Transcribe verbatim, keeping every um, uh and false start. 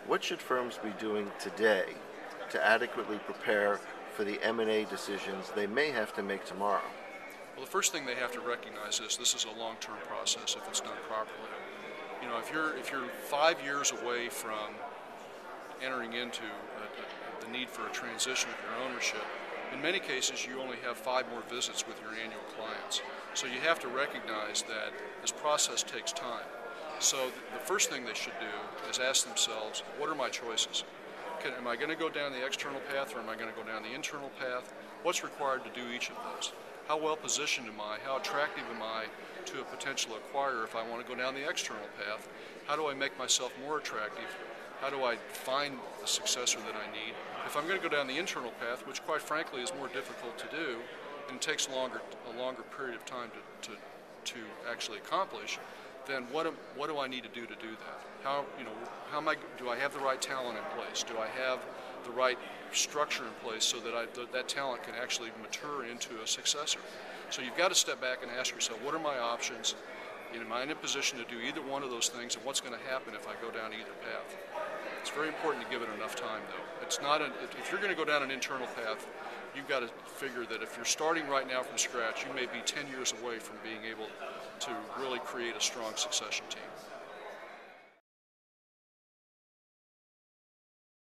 What should firms be doing today to adequately prepare for the M and A decisions they may have to make tomorrow? Well, the first thing they have to recognize is this is a long-term process if it's done properly. You know, if you're if you're five years away from entering into a, a, the need for a transition of your ownership, in many cases you only have five more visits with your annual clients. So you have to recognize that this process takes time. So the first thing they should do is ask themselves, what are my choices? Can, am I going to go down the external path, or am I going to go down the internal path? What's required to do each of those? How well positioned am I? How attractive am I to a potential acquirer if I want to go down the external path? How do I make myself more attractive? How do I find the successor that I need? If I'm going to go down the internal path, which quite frankly is more difficult to do and takes longer, a longer period of time to, to, to actually accomplish, then what, am, what do I need to do to do that? How, you know, how am I, do I have the right talent in place? Do I have the right structure in place so that I, th that talent can actually mature into a successor? So you've got to step back and ask yourself, what are my options? Am I in a position to do either one of those things, and what's going to happen if I go down either path? It's very important to give it enough time, though. It's not an, if you're going to go down an internal path, you've got to figure that if you're starting right now from scratch, you may be ten years away from being able to really create a strong succession team.